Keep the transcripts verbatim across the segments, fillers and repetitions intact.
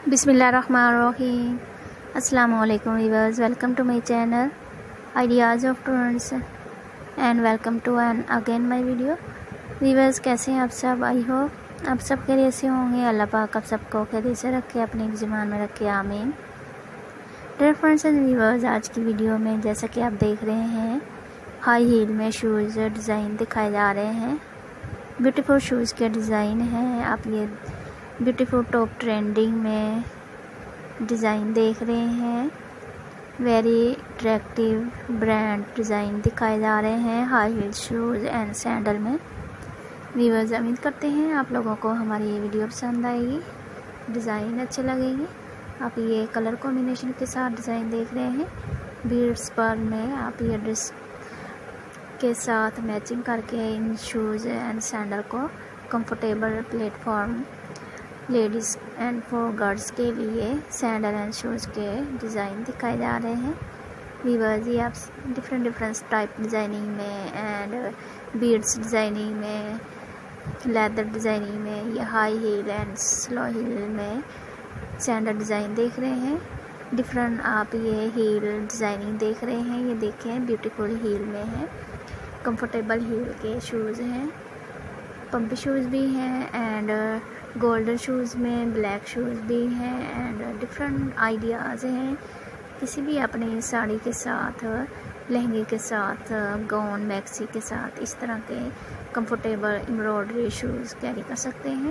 बिस्मिल्लाहिर्रहमानिर्रहीम। अस्सलामुअलैकुम viewers, welcome to my channel ideas of tours and welcome to an again my video. Viewers, कैसे हैं आप सब? आई होप आप सब खैरियत से होंगे। अल्लाह पाक आप सबको खैरियत से रखे, अपनी ज़बान में रखे, आमीन। डियर फ्रेंड्स एंड व्यूअर्स, आज की वीडियो में जैसा कि आप देख रहे हैं, हाई हील में शूज़ डिज़ाइन दिखाए जा रहे हैं। ब्यूटीफुल शूज़ के डिज़ाइन हैं। आप ये ब्यूटीफुल टॉप ट्रेंडिंग में डिज़ाइन देख रहे हैं। वेरी अट्रैक्टिव ब्रांड डिज़ाइन दिखाए जा रहे हैं high heel shoes and sandal में। व्यूअर्स, उम्मीद करते हैं आप लोगों को हमारी ये वीडियो पसंद आएगी, डिज़ाइन अच्छे लगेंगे। आप ये कलर कॉम्बिनेशन के साथ डिज़ाइन देख रहे हैं। बीड्स पर में आप ये ड्रेस के साथ मैचिंग करके इन शूज़ एंड सैंडल को comfortable platform ladies and for girls के लिए सैंडल एंड शूज़ के डिज़ाइन दिखाए जा रहे हैं। व्यूअर्स, ये आप डिफरेंट डिफरेंट टाइप डिज़ाइनिंग में एंड बीड्स डिज़ाइनिंग में, लेदर डिज़ाइनिंग में, ये high heel and slow heel में सैंडल डिज़ाइन देख रहे हैं। डिफरेंट आप ये हील डिज़ाइनिंग देख रहे हैं। ये देखें, ब्यूटीफुल हील में है, कंफर्टेबल हील के शूज़ हैं। पंपी शूज़ भी हैं एंड गोल्डन शूज़ में ब्लैक शूज़ भी हैं एंड डिफरेंट आइडियाज़ हैं। किसी भी अपनी साड़ी के साथ, लहंगे के साथ, गाउन मैक्सी के साथ इस तरह के कंफर्टेबल एम्ब्रॉयडरी शूज़ कैरी कर सकते हैं।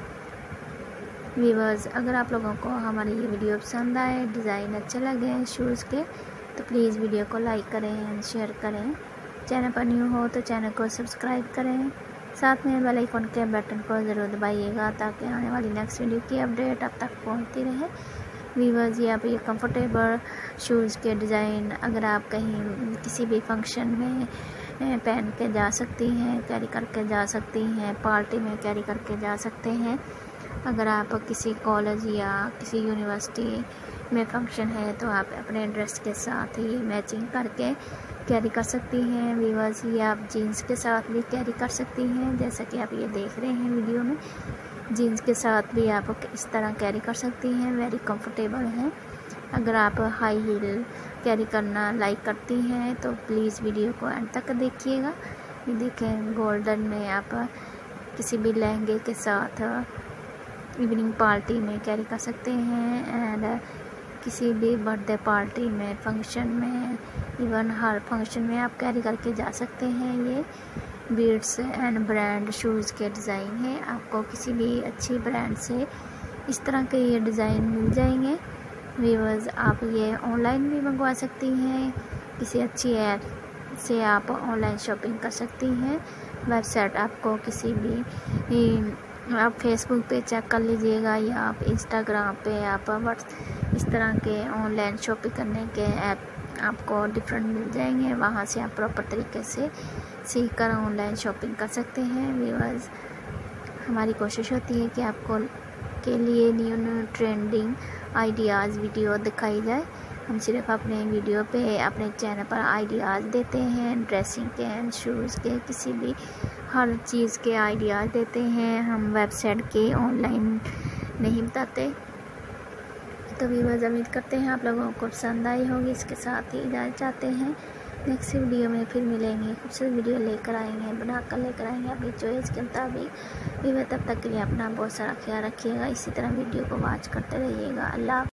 व्यूअर्स, अगर आप लोगों को हमारी ये वीडियो पसंद आए, डिज़ाइन अच्छे लगे शूज़ के, तो प्लीज़ वीडियो को लाइक करें एंड शेयर करें। चैनल पर न्यू हो तो चैनल को सब्सक्राइब करें। साथ में बेल आइकन के बटन को ज़रूर दबाइएगा ताकि आने वाली नेक्स्ट वीडियो की अपडेट अब तक पहुंचती रहे। व्यूअर्स, ये आप ये कंफर्टेबल शूज़ के डिज़ाइन अगर आप कहीं किसी भी फंक्शन में पहन के जा सकती हैं, कैरी करके जा सकती हैं, पार्टी में कैरी करके जा सकते हैं। अगर आप किसी कॉलेज या किसी यूनिवर्सिटी में फंक्शन है तो आप अपने ड्रेस के साथ ये मैचिंग करके कैरी कर सकती हैं। व्यूअर्स, ये आप जीन्स के साथ भी कैरी कर सकती हैं, जैसा कि आप ये देख रहे हैं वीडियो में। जीन्स के साथ भी आप इस तरह कैरी कर सकती हैं, वेरी कंफर्टेबल हैं। अगर आप हाई हील कैरी करना लाइक करती हैं तो प्लीज़ वीडियो को एंड तक देखिएगा। ये देखें, गोल्डन में आप किसी भी लहंगे के साथ इवनिंग पार्टी में कैरी कर सकते हैं एंड किसी भी बर्थडे पार्टी में, फंक्शन में, इवन हर फंक्शन में आप कैरी करके जा सकते हैं। ये बीड्स एंड ब्रांड शूज़ के डिज़ाइन है। आपको किसी भी अच्छी ब्रांड से इस तरह के ये डिज़ाइन मिल जाएंगे। व्यूअर्स, आप ये ऑनलाइन भी मंगवा सकती हैं। किसी अच्छी ऐप से आप ऑनलाइन शॉपिंग कर सकती हैं। वेबसाइट आपको किसी भी, आप फेसबुक पे चेक कर लीजिएगा या आप इंस्टाग्राम पे आप व्हाट्स इस तरह के ऑनलाइन शॉपिंग करने के ऐप आपको डिफरेंट मिल जाएंगे। वहाँ से आप प्रॉपर तरीके से सीख कर ऑनलाइन शॉपिंग कर सकते हैं। व्यूअर्स, हमारी कोशिश होती है कि आपको के लिए new new trending ideas video दिखाई जाए। हम सिर्फ अपने वीडियो पे अपने चैनल पर आइडियाज़ देते हैं, ड्रेसिंग के एंड शूज़ के, किसी भी हर चीज़ के आइडियाज़ देते हैं। हम वेबसाइट के ऑनलाइन नहीं बताते। तो व्यूअर्स, उम्मीद करते हैं आप लोगों को पसंद आई होगी। इसके साथ ही इजाज़त चाहते हैं। नेक्स्ट वीडियो में फिर मिलेंगे, खूबसूरत वीडियो लेकर आएंगे, बना कर लेकर आएंगे अपनी चॉइस के मुताबिक। व्यूअर्स, तब तक के लिए अपना बहुत सारा ख्याल रखिएगा। इसी तरह वीडियो को वॉच करते रहिएगा। अल्लाह।